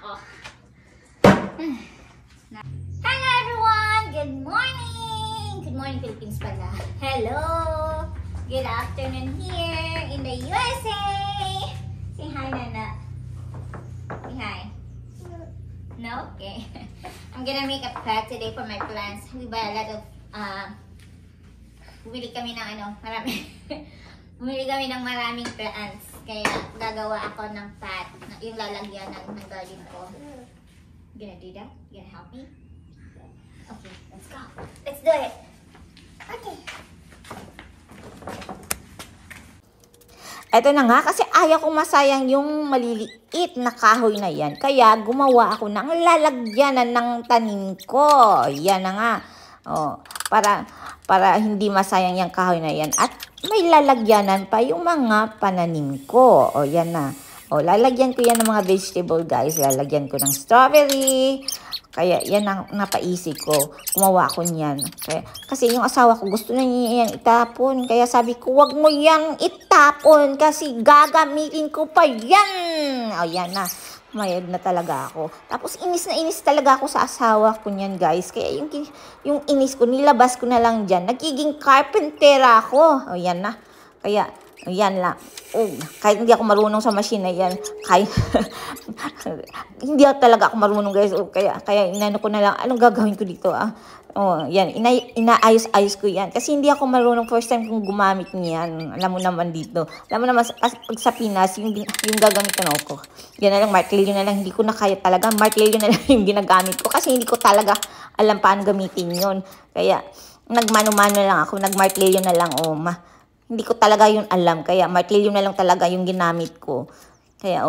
ako. Hello everyone! Good morning! Good morning Philippines pala. Hello! Good afternoon here in the USA! Say hi, Nana. Say hi. No? Okay. I'm gonna make a pot today for my plants. We buy a lot of, bumili kami ng marami. Bumili kami ng maraming plants. Kaya gagawa ako ng pot. Yung lalagyan ng garden ko. You gonna do that? You gonna help me? Okay, let's go. Let's do it. Okay. Eto na nga, kasi ayaw kong masayang yung maliliit na kahoy na yan. Kaya gumawa ako ng lalagyanan ng tanim ko. Yan na nga. Oh, para hindi masayang yung kahoy na yan. At may lalagyanan pa yung mga pananim ko. O, yan na. O, lalagyan ko yan ng mga vegetable, guys. Lalagyan ko ng strawberry. Kaya yan ang napaisip ko. Gumawa ko niyan. Kasi yung asawa ko gusto na niya yan itapon. Kaya sabi ko, wag mo yan itapon. Kasi gagamitin ko pa yan. O yan na. Mayad na talaga ako. Tapos inis na inis talaga ako sa asawa ko niyan, guys. Kaya yung inis ko, nilabas ko na lang dyan. Nagiging carpentera ako. O yan na. Kaya yan lang. Oh, kahit hindi ako marunong sa machine na yan, hindi talaga ako marunong, guys. Oh, kaya inano ko na lang, anong gagawin ko dito, Oh, yan, inaayos-ayos ko yan. Kasi hindi ako marunong, first time kong gumamit niyan. Alam mo naman dito. Alam mo naman, pag sa Pinas, yung gagamit ko, yan na lang, martilyo na lang. Hindi ko na kaya talaga, martilyo na lang yung ginagamit ko. Kasi hindi ko talaga alam paano gamitin yon. Kaya, nagmano-mano lang ako, nagmartilyo na lang, hindi ko talaga yun alam. Kaya martilyo na lang talaga yung ginamit ko. Kaya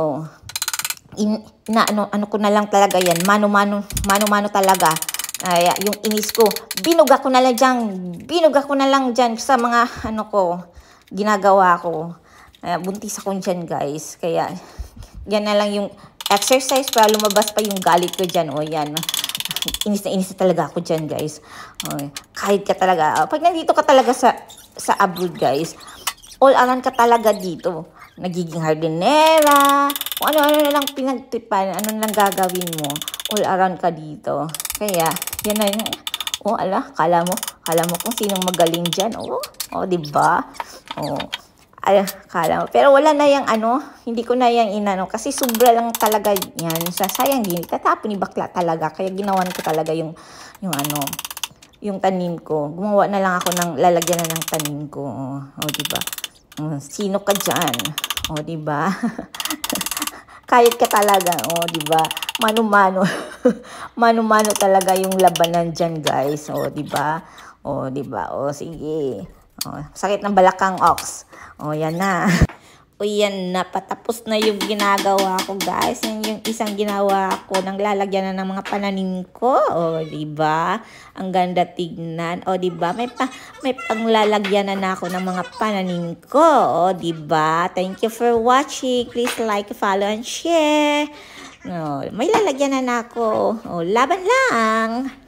ano ko na lang talaga yan. Mano-mano talaga. Kaya yung inis ko, binuga ko na lang dyan sa mga ginagawa ko. Kaya buntis ako dyan, guys. Kaya yan na lang yung exercise para lumabas pa yung galit ko dyan. O yan. Inis na talaga ako dyan, guys. Kahit ka talaga. Pag nandito ka talaga sa abroad, guys, all around ka talaga dito. Nagiging hardinera, kung ano-ano na lang pinagtripan, ano na lang gagawin mo, all around ka dito. Kaya, yan na yun. Kala mo kung sinong magaling dyan. Diba? Kala mo. Pero wala na yung hindi ko na yung inano, kasi sobra lang talaga yan. Sayang din, tatapon ni bakla talaga. Kaya ginawan ko talaga yung tanim ko. Gumawa na lang ako ng lalagyan na ng tanim ko. Diba? Sino ka dyan? Diba? Kahit ka talaga. Diba? Mano-mano. Mano-mano talaga yung labanan dyan, guys. Diba? Diba? Sige. Sakit ng balakang ox. Yan na. Yan na, patapos na yung ginagawa ko, guys. Yan yung isang ginawa ko ng lalagyan na ng mga pananim ko. Diba? Ang ganda tignan. Diba? May panglalagyan na ako ng mga pananim ko. Diba? Thank you for watching. Please like, follow, and share. May lalagyan na ako. Laban lang.